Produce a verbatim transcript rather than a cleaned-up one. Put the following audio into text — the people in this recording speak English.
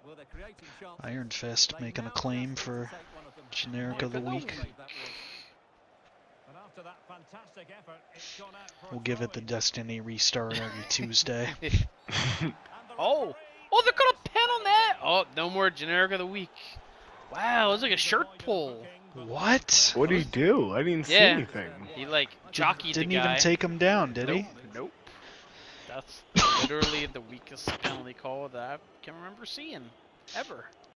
Iron Fist making a claim for generic of the week. We'll give it the Destiny restart every Tuesday. oh, oh, they're gonna pen on that. Oh, no more generic of the week. Wow, it's like a shirt pull. What? What did he do? I didn't see Yeah. anything. He like jockeyed Didn't the guy. even take him down, did nope, he? Nope. That's literally the weakest penalty call that I can remember seeing ever.